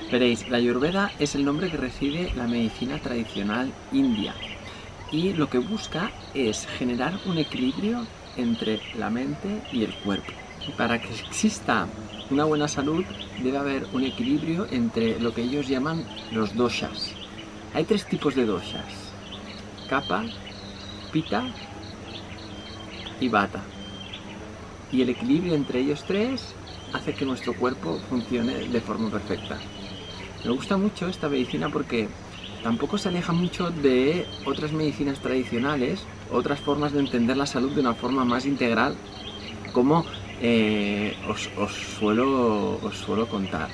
Veréis, la Ayurveda es el nombre que recibe la medicina tradicional india y lo que busca es generar un equilibrio entre la mente y el cuerpo. Y para que exista una buena salud debe haber un equilibrio entre lo que ellos llaman los doshas. Hay tres tipos de doshas: Kapha, Pitta y Vata. Y el equilibrio entre ellos tres hace que nuestro cuerpo funcione de forma perfecta. Me gusta mucho esta medicina porque tampoco se aleja mucho de otras medicinas tradicionales, otras formas de entender la salud de una forma más integral, como os suelo contar.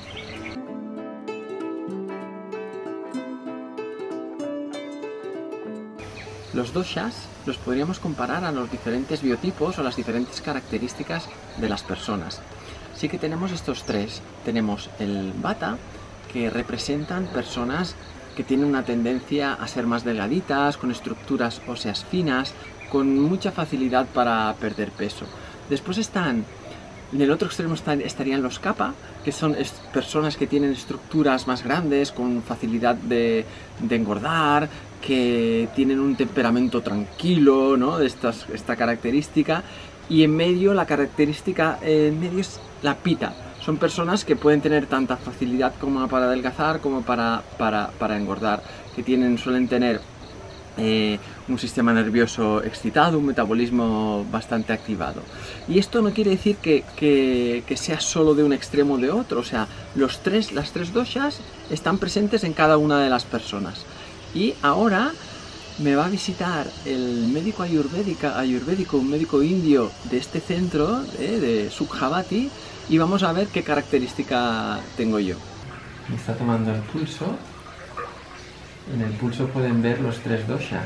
Los doshas los podríamos comparar a los diferentes biotipos o las diferentes características de las personas. Sí que tenemos estos tres. Tenemos el Vata, que representan personas que tienen una tendencia a ser más delgaditas, con estructuras óseas finas, con mucha facilidad para perder peso. Después en el otro extremo estarían los Kapha, que son personas que tienen estructuras más grandes, con facilidad de engordar, que tienen un temperamento tranquilo, ¿no? Esta característica. Y en medio, la característica en medio es la Pitta. Son personas que pueden tener tanta facilidad como para adelgazar como para engordar, que suelen tener un sistema nervioso excitado, un metabolismo bastante activado. Y esto no quiere decir que sea solo de un extremo o de otro, o sea, las tres doshas están presentes en cada una de las personas. Y ahora me va a visitar el médico ayurvédico, un médico indio de este centro, de Sukhavati, y vamos a ver qué característica tengo yo. Me está tomando el pulso. En el pulso pueden ver los tres doshas.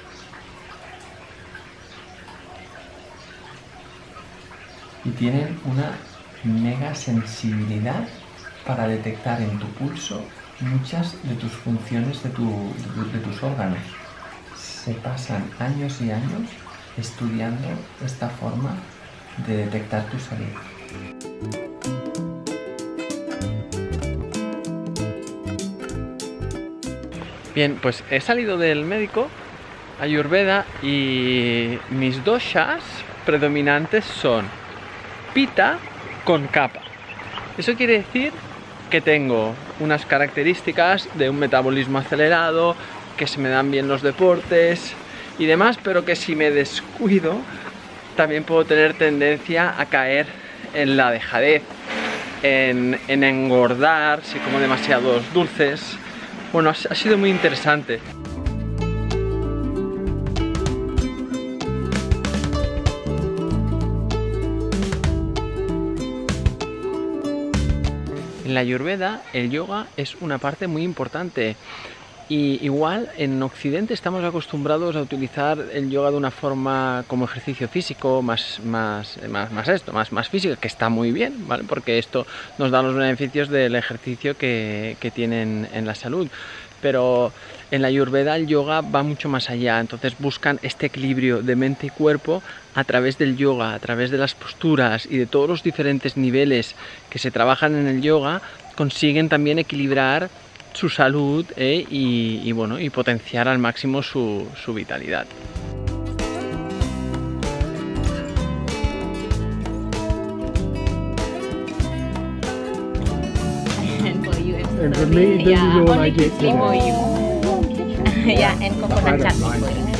Y tienen una mega sensibilidad para detectar en tu pulso muchas de tus funciones de tus órganos. Se pasan años y años estudiando esta forma de detectar tu salud. Bien, pues he salido del médico Ayurveda y mis doshas predominantes son Pitta con Kapha. Eso quiere decir que tengo unas características de un metabolismo acelerado, que se me dan bien los deportes y demás, pero que si me descuido también puedo tener tendencia a caer en la dejadez, en engordar, si como demasiados dulces. Bueno, ha sido muy interesante. En la Ayurveda el yoga es una parte muy importante. Y igual en Occidente estamos acostumbrados a utilizar el yoga de una forma como ejercicio físico, más físico, que está muy bien, ¿vale? Porque esto nos da los beneficios del ejercicio que tienen en la salud. Pero en la Ayurveda el yoga va mucho más allá, entonces buscan este equilibrio de mente y cuerpo a través del yoga, a través de las posturas y de todos los diferentes niveles que se trabajan en el yoga, consiguen también equilibrar su salud y potenciar al máximo su vitalidad. And for me, this is all I get today. Yeah, and coconut chutney for you.